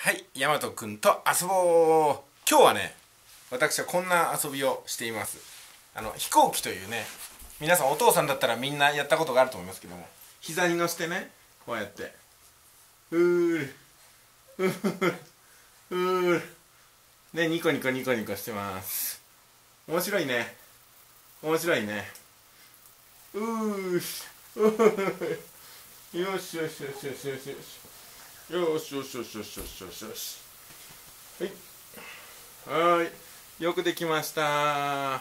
はい、ヤマトくんと遊ぼう。今日はね、私はこんな遊びをしています。飛行機というね、皆さんお父さんだったらみんなやったことがあると思いますけども、膝に乗せてね、こうやって、ふーる、ふーる、ふーる、ね、ニコニコニコニコしてます。面白いね。面白いね。うーし、うーよしよしよしよしよしよし。よしよしよしよしよしよしよし。はい。よくできました。はい。